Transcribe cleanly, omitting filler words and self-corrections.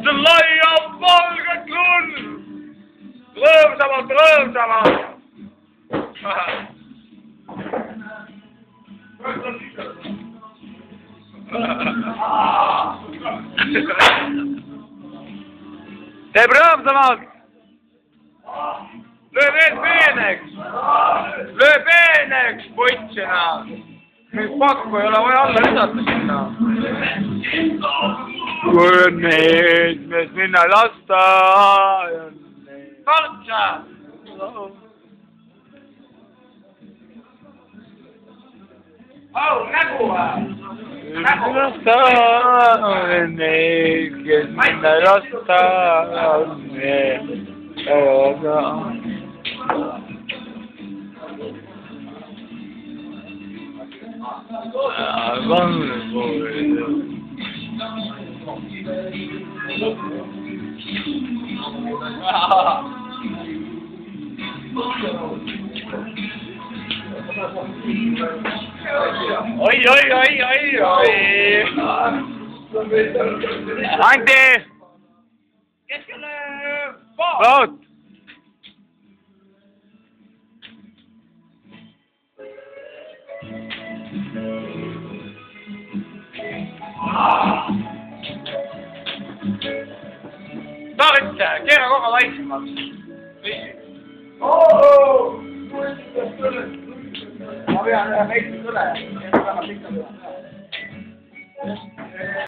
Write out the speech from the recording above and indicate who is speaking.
Speaker 1: see laiab valget lund. Rõõmsamalt, rõõmsamalt. Teeb rõõmsamalt. Löö veel peeneks. Löö peeneks, potsina. Nüüd pakku ei ole vaja alla lisata sinna. Kui on neid, mees minna lasta. Kaltsa! Au, nägu või? Nägu! Lasta on neid, kes minna lasta on neid. Oi. Anti! Keskele! Vaat! Taalitse, keera kogu vaiksemaks. Ma pean ühe meistri kõle.